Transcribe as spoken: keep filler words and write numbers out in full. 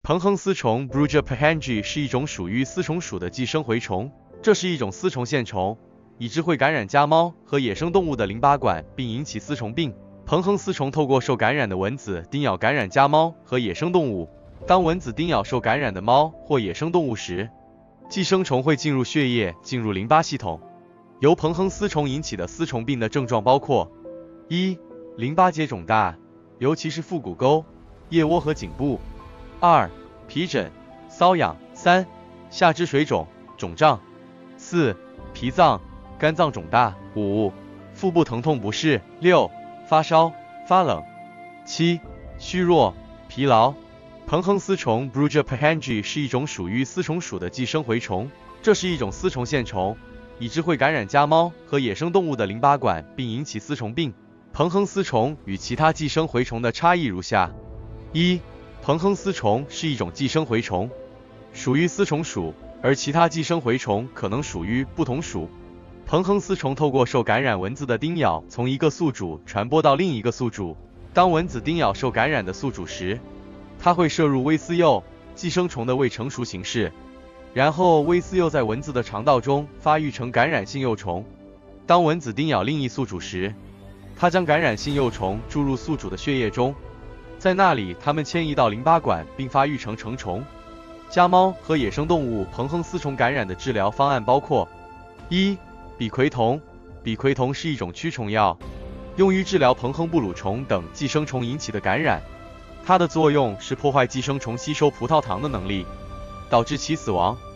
蓬横丝虫 Brugia phalange 是一种属于丝虫属的寄生蛔虫，这是一种丝虫线虫，已知会感染家猫和野生动物的淋巴管，并引起丝虫病。蓬横丝虫透过受感染的蚊子叮咬感染家猫和野生动物。当蚊子叮咬受感染的猫或野生动物时，寄生虫会进入血液，进入淋巴系统。由蓬横丝虫引起的丝虫病的症状包括：一、淋巴结肿大，尤其是腹股沟、腋窝和颈部；二、皮疹、瘙痒；三、下肢水肿、肿胀；四、脾脏、肝脏肿大；五、腹部疼痛不适；六、发烧、发冷；七、虚弱、疲劳。蓬横丝虫 Brugia phalange 是一种属于丝虫属的寄生蛔虫，这是一种丝虫线虫，已知会感染家猫和野生动物的淋巴管，并引起丝虫病。蓬横丝虫与其他寄生蛔虫的差异如下：一、蓬横丝虫是一种寄生蛔虫，属于丝虫属，而其他寄生蛔虫可能属于不同属。蓬横丝虫透过受感染蚊子的叮咬，从一个宿主传播到另一个宿主。当蚊子叮咬受感染的宿主时，它会摄入微丝幼寄生虫的未成熟形式，然后微丝幼在蚊子的肠道中发育成感染性幼虫。当蚊子叮咬另一宿主时，它将感染性幼虫注入宿主的血液中，在那里它们迁移到淋巴管并发育成成虫。家猫和野生动物蓬横丝虫感染的治疗方案包括：一、吡喹酮。吡喹酮是一种驱虫药，用于治疗蓬横布鲁虫等寄生虫引起的感染。它的作用是破坏寄生虫吸收葡萄糖的能力，导致其死亡。